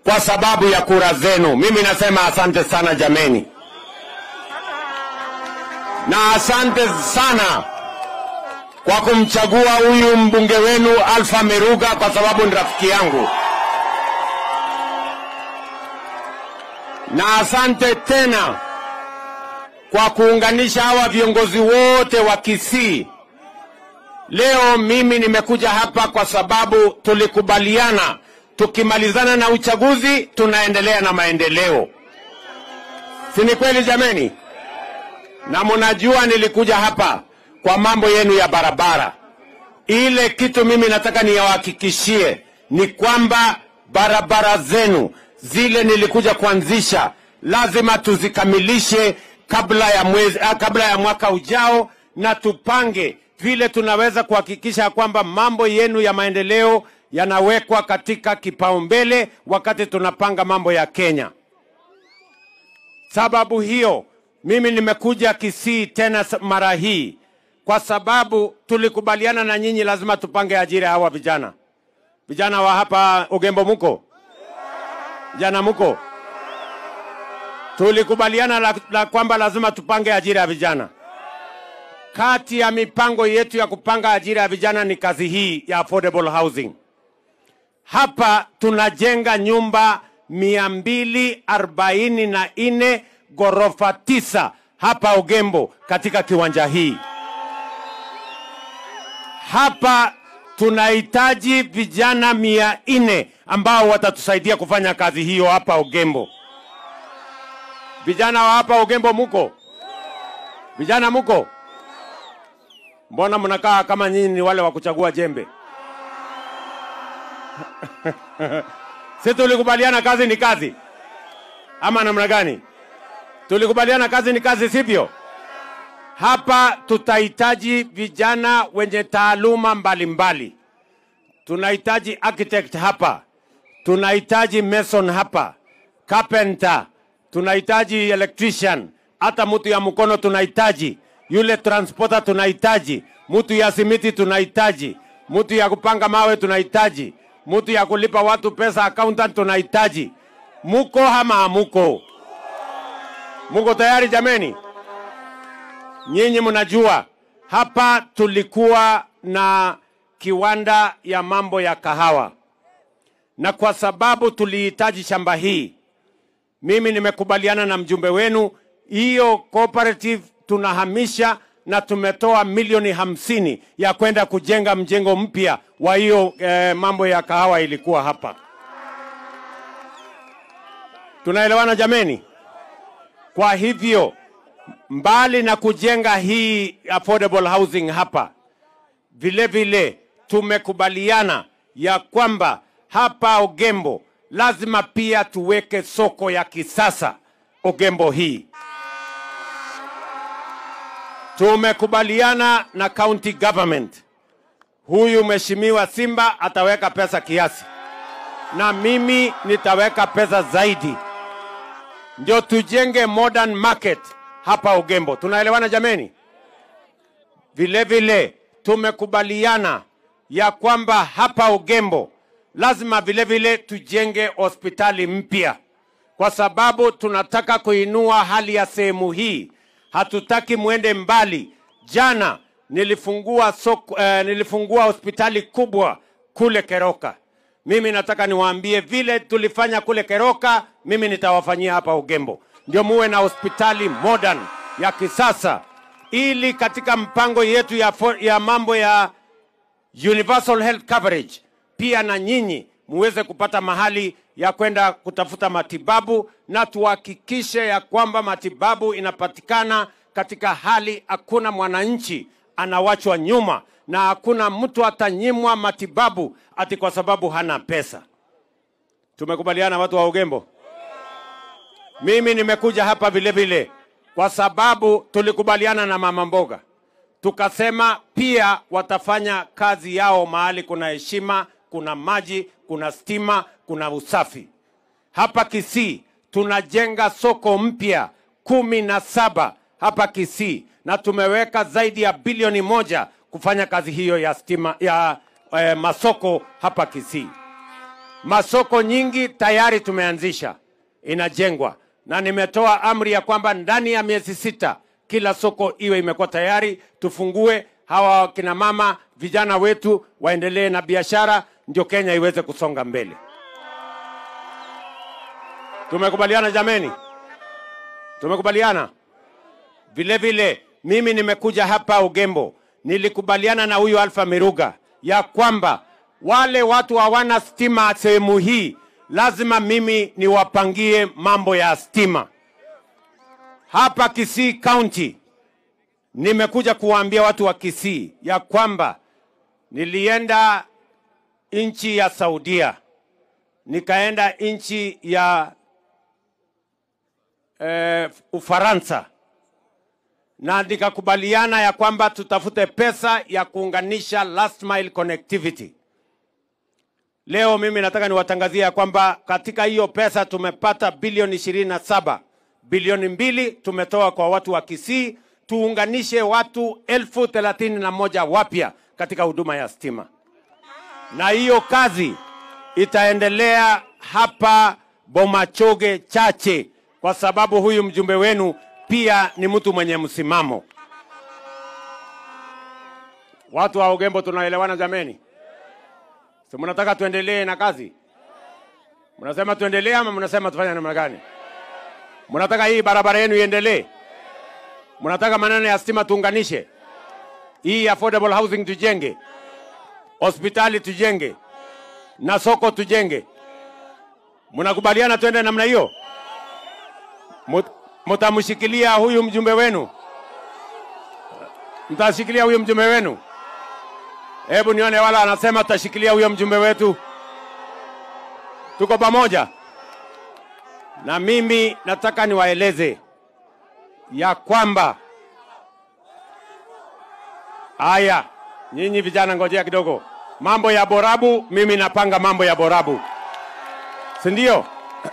kwa sababu ya kura zenu. Mimi nasema asante sana jameni, na asante sana kwa kumchagua huyu mbunge wenu Alpha Meruga kwa sababu ni rafiki yangu, na asante tena kwa kuunganisha hawa viongozi wote wa Kisii. Leo mimi nimekuja hapa kwa sababu tulikubaliana tukimalizana na uchaguzi tunaendelea na maendeleo. Si ni kweli jameni? Na mnajua nilikuja hapa kwa mambo yenu ya barabara. Ile kitu mimi nataka niwahakikishie ni kwamba barabara zenu zile nilikuja kuanzisha lazima tuzikamilishe kabla ya mwaka ujao, na tupange vile tunaweza kuhakikisha kwamba mambo yenu ya maendeleo yanawekwa katika kipaumbele wakati tunapanga mambo ya Kenya. Sababu hiyo mimi nimekuja Kisii tena mara hii kwa sababu tulikubaliana na nyinyi lazima tupange ajira hawa vijana. Vijana wa hapa Ugembo muko? Vijana muko? Tulikubaliana la kwamba lazima tupange ajira ya vijana. Kati ya mipango yetu ya kupanga ajira ya vijana ni kazi hii ya affordable housing. Hapa tunajenga nyumba 244 ghorofa 9 hapa Ugembo katika kiwanja hii. Hapa tunahitaji vijana 400 ambao watatusaidia kufanya kazi hiyo hapa Ugembo. Vijana wa hapa Ugembo muko? Vijana muko? Mbona mnakaa kama nyinyi ni wale wa kuchagua jembe? Sisi tulikubaliana kazi ni kazi. Ama namna gani? Tulikubaliana kazi ni kazi, sivyo? Hapa tutahitaji vijana wenye taaluma mbalimbali. Tunahitaji architect hapa. Tunahitaji mason hapa. Carpenter. Tunahitaji electrician. Hata mtu ya mkono tunahitaji. Yule transporter tunahitaji. Mtu ya simiti tunahitaji. Mtu ya kupanga mawe tunahitaji. Mtu ya kulipa watu pesa, accountant tunahitaji. Muko ama hamuko? Muko tayari jameni? Nyinyi mnajua hapa tulikuwa na kiwanda ya mambo ya kahawa, na kwa sababu tulihitaji shamba hii, mimi nimekubaliana na mjumbe wenu, hiyo cooperative tunahamisha na tumetoa milioni 50 ya kwenda kujenga mjengo mpya wa hiyo mambo ya kahawa ilikuwa hapa. Tunaelewana jameni? Kwa hivyo mbali na kujenga hii affordable housing hapa, vile vile tumekubaliana ya kwamba hapa Ugembo lazima pia tuweke soko ya kisasa Ugembo hii. Tumekubaliana na county government. Huyu mheshimiwa Simba ataweka pesa kiasi, na mimi nitaweka pesa zaidi, ndio tujenge modern market hapa Ugembo. Tunaelewana jameni? Vile vile tumekubaliana ya kwamba hapa Ugembo lazima vile vile tujenge hospitali mpya, kwa sababu tunataka kuinua hali ya sehemu hii. Hatutaki muende mbali. Jana nilifungua hospitali kubwa kule Keroka. Mimi nataka niwaambie vile tulifanya kule Keroka, mimi nitawafanyia hapa Ugembo. Ndio muwe na hospitali modern ya kisasa, ili katika mpango yetu ya mambo ya universal health coverage pia na nyinyi muweze kupata mahali ya kwenda kutafuta matibabu, na tuhakikishe ya kwamba matibabu inapatikana katika hali hakuna mwananchi anawachwa nyuma, na hakuna mtu atanyimwa matibabu ati kwa sababu hana pesa. Tumekubaliana watu wa Ugembo? Mimi nimekuja hapa vile vile kwa sababu tulikubaliana na mama mboga. Tukasema pia watafanya kazi yao mahali kuna heshima, kuna maji, kuna stima, kuna usafi. Hapa Kisii tunajenga soko mpya 17 hapa Kisii, na tumeweka zaidi ya bilioni 1 kufanya kazi hiyo ya stima ya masoko hapa Kisii. Masoko nyingi tayari tumeanzisha, inajengwa, na nimetoa amri ya kwamba ndani ya miezi 6 kila soko iwe imekuwa tayari, tufungue. Hawa kina mama, vijana wetu waendelee na biashara, ndio Kenya iweze kusonga mbele. Tumekubaliana jameni? Tumekubaliana? Vile vile mimi nimekuja hapa Ugembo, nilikubaliana na huyu Alpha Miruga ya kwamba wale watu hawana stima sehemu hii, lazima mimi niwapangie mambo ya stima. Hapa Kisii County nimekuja kuwaambia watu wa Kisii ya kwamba nilienda nchi ya Saudia, nikaenda nchi ya Ufaransa, na nikakubaliana ya kwamba tutafute pesa ya kuunganisha last mile connectivity. Leo mimi nataka niwatangazie ya kwamba katika hiyo pesa tumepata bilioni 27. Bilioni 2 tumetoa kwa watu wa Kisii, tuunganishe watu 31,000 wapya katika huduma ya stima. Na hiyo kazi itaendelea hapa Bomachoge Chache, kwa sababu huyu mjumbe wenu pia ni mtu mwenye msimamo. Watu wa Ugembo tunaelewana jameni? Si mnataka tuendelee na kazi? Mnasema tuendelee ama mnasema tufanye namna gani? Mnataka hii barabara yenu iendelee? Mnataka maneno ya stima tuunganishe? Hii affordable housing tujenge? Hospitali tujenge? Na soko tujenge? Mnakubaliana tuende namna hiyo? Mtamshikilia huyu mjumbe wenu? Mtashikilia huyu mjumbe wenu? Hebu nione wala anasema tutashikilia huyo mjumbe wetu. Tuko pamoja? Na mimi nataka niwaeleze ya kwamba haya, nyinyi vijana ngojea kidogo. Mambo ya Borabu, mimi napanga mambo ya Borabu. Si ndio?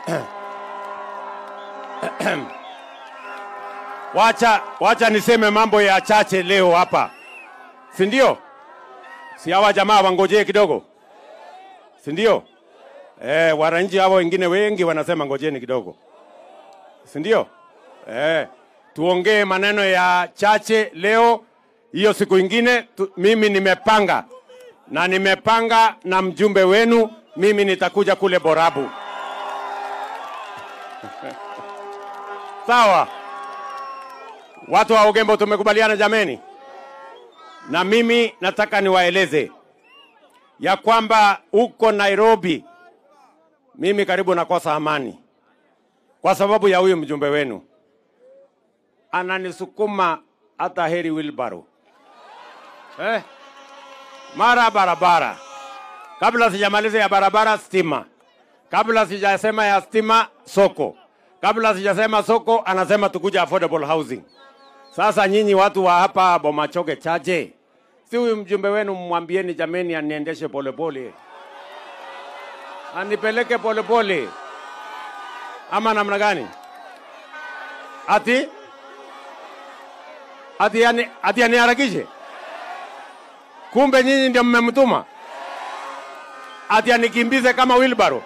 Wacha niseme mambo ya chache leo hapa. Si ndio? Si hawa jamaa wangojee kidogo? Si ndio? Wananchi hawa wengine wengi wanasema ngojeni kidogo. Si ndio? Tuongee maneno ya chache leo, hiyo siku ingine mimi nimepanga. Na nimepanga na mjumbe wenu, mimi nitakuja kule Borabu. Sawa? Watu wa Ugembo tumekubaliana jameni? Na mimi nataka niwaeleze ya kwamba uko Nairobi mimi karibu nakosa amani kwa sababu ya huyu mjumbe wenu. Ananisukuma hata heri wheelbarrow. Mara barabara. Kabla sijamaliza ya barabara stima. Kabla sijasema ya stima soko. Kabla sijasema soko anasema tukuja affordable housing. Sasa nyinyi watu wa hapa Bomachoge Chache, si huyu mjumbe wenu mwambieni jameni aniendeshe polepole. Anipeleke polepole. Ama namna gani? Ati aniharakishe? Kumbe nyinyi ndio mmemtuma? Ati anikimbize kama wheelbarrow?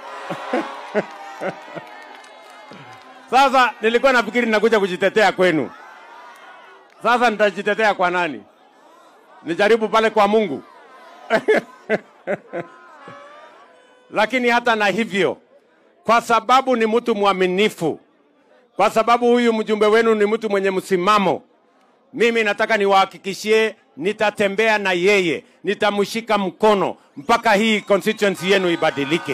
Sasa nilikuwa nafikiri nakuja kujitetea kwenu. Sasa nitajitetea kwa nani? Nijaribu pale kwa Mungu. Lakini hata na hivyo, kwa sababu ni mtu mwaminifu, kwa sababu huyu mjumbe wenu ni mtu mwenye msimamo, mimi nataka niwahakikishie nitatembea na yeye, nitamshika mkono mpaka hii constituency yenu ibadilike.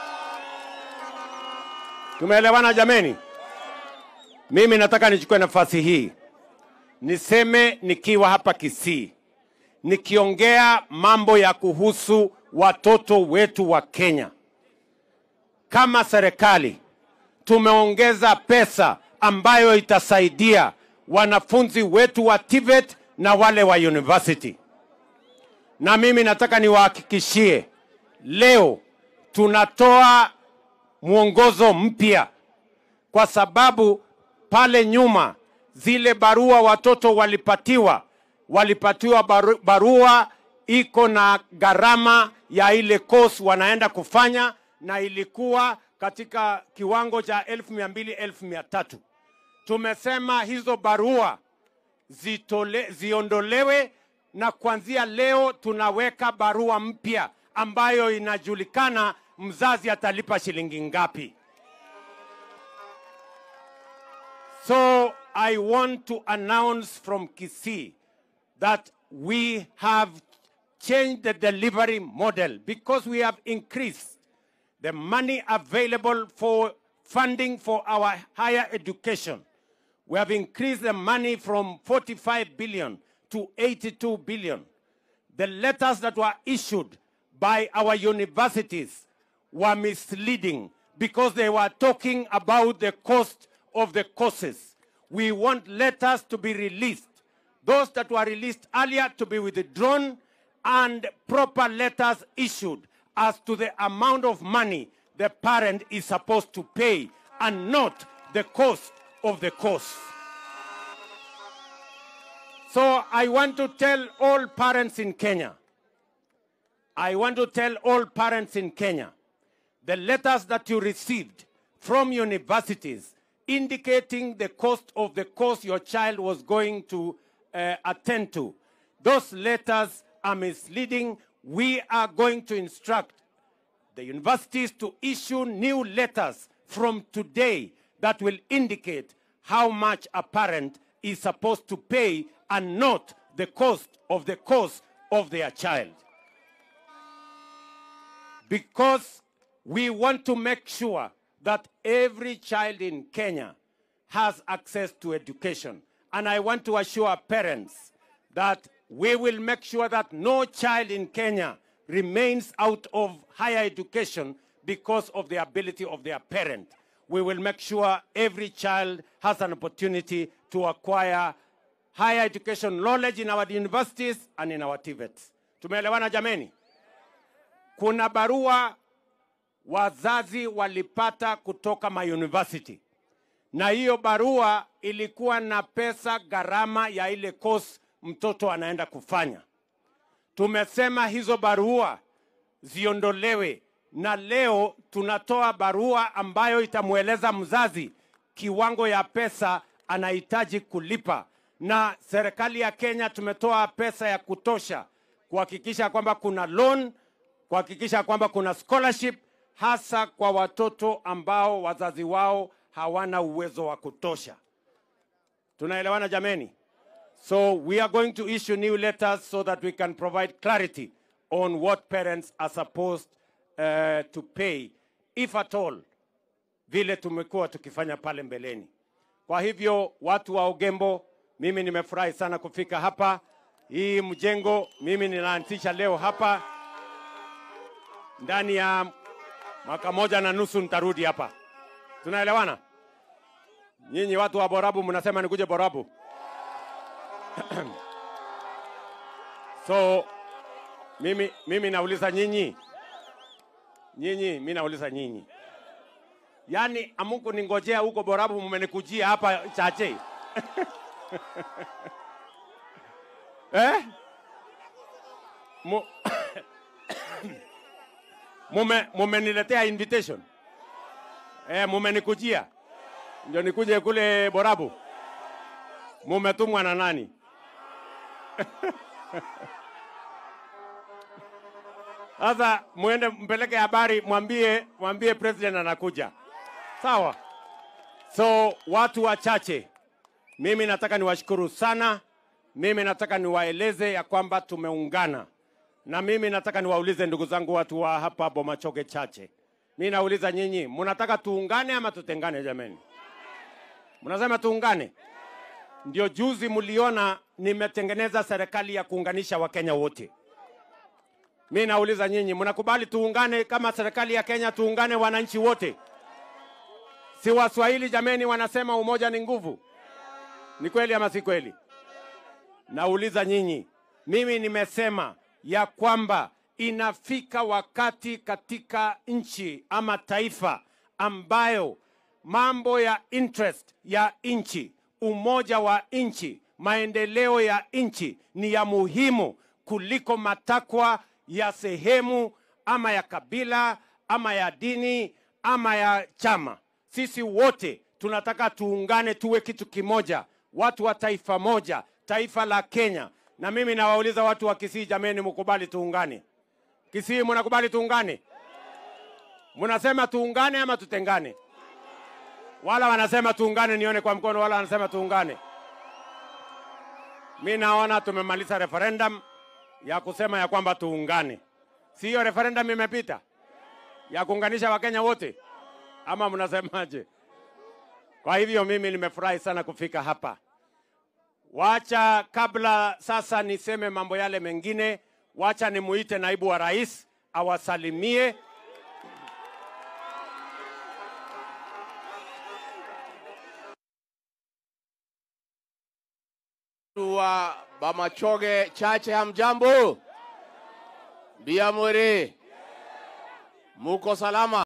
Tumeelewana jameni? Mimi nataka nichukue nafasi hii niseme nikiwa hapa Kisii, nikiongea mambo ya kuhusu watoto wetu wa Kenya. Kama serikali tumeongeza pesa ambayo itasaidia wanafunzi wetu wa TVET na wale wa university. Na mimi nataka niwahakikishie leo tunatoa mwongozo mpya, kwa sababu pale nyuma zile barua watoto walipatiwa barua iko na gharama ya ile course wanaenda kufanya, na ilikuwa katika kiwango cha 1200 1300. Tumesema hizo barua ziondolewe, na kuanzia leo tunaweka barua mpya ambayo inajulikana mzazi atalipa shilingi ngapi. So I want to announce from Kisii that we have changed the delivery model because we have increased the money available for funding for our higher education. We have increased the money from 45 billion to 82 billion. The letters that were issued by our universities were misleading because they were talking about the cost of the courses. We want letters to be released. Those that were released earlier to be withdrawn, and proper letters issued as to the amount of money the parent is supposed to pay and not the cost of the course. So I want to tell all parents in Kenya, the letters that you received from universities indicating the cost of the course your child was going to attend to, those letters are misleading. We are going to instruct the universities to issue new letters from today that will indicate how much a parent is supposed to pay and not the cost of the course of their child. Because we want to make sure that every child in Kenya has access to education. And I want to assure parents that we will make sure that no child in Kenya remains out of higher education because of the ability of their parent. We will make sure every child has an opportunity to acquire higher education knowledge in our universities and in our TVETs. Tumeelewana jameni? Kuna barua wazazi walipata kutoka university. Na hiyo barua ilikuwa na pesa gharama ya ile course mtoto anaenda kufanya. Tumesema hizo barua ziondolewe, na leo tunatoa barua ambayo itamueleza mzazi kiwango ya pesa anahitaji kulipa. Na serikali ya Kenya tumetoa pesa ya kutosha kuhakikisha kwamba kuna loan, kuhakikisha kwamba kuna scholarship, hasa kwa watoto ambao wazazi wao hawana uwezo wa kutosha. Tunaelewana jameni? So we are going to issue new letters so that we can provide clarity on what parents are supposed to pay, if at all, vile tumekuwa tukifanya pale mbeleni. Kwa hivyo watu wa Ogembo, mimi nimefurahi sana kufika hapa. Hii mjengo mimi ninaanzisha leo hapa. Ndani ya mwaka moja na nusu nitarudi hapa. Tunaelewana? Nyinyi watu wa Borabu mnasema nikuje Borabu. So mimi nauliza nyinyi. Mimi nauliza nyinyi. Yaani amuko ningojea huko Borabu mmenikujia hapa chache. Mumeniletea invitation. Mumenikujia. Ndio nikuje kule Borabu. Mumetumwa na nani? Sasa muende mpeleke habari, mwambie president anakuja. Sawa? So watu wachache, mimi nataka niwashukuru sana. Mimi nataka niwaeleze ya kwamba tumeungana. Na mimi nataka niwaulize ndugu zangu watu wa hapa Bomachoge chache. Mimi nauliza nyinyi, mnataka tuungane ama tutengane jameni? Mnasema tuungane? Ndio juzi mliona nimetengeneza serikali ya kuunganisha Wakenya wote. Mimi nauliza nyinyi, mnakubali tuungane kama serikali ya Kenya, tuungane wananchi wote? Si Waswahili jameni wanasema umoja ni nguvu? Ni kweli ama si kweli? Nauliza nyinyi, mimi nimesema ya kwamba inafika wakati katika nchi ama taifa ambayo mambo ya interest ya nchi, umoja wa nchi, maendeleo ya nchi ni ya muhimu kuliko matakwa ya sehemu ama ya kabila ama ya dini ama ya chama. Sisi wote tunataka tuungane, tuwe kitu kimoja, watu wa taifa moja, taifa la Kenya. Na mimi nawauliza watu wa Kisii, jameni, mkubali tuungane? Kisii, mnakubali tuungane? Mnasema tuungane ama tutengane? Wala wanasema tuungane, nione kwa mkono. Wala wanasema tuungane. Mimi naona tumemaliza referendum ya kusema ya kwamba tuungane. Si hiyo referendum imepita ya kuunganisha Wakenya wote, ama mnasemaje? Kwa hivyo mimi nimefurahi sana kufika hapa. Wacha kabla sasa niseme mambo yale mengine, wacha nimuite naibu wa rais awasalimie. Wa Bamachoge chache, hamjambo? Biamore, muko salama?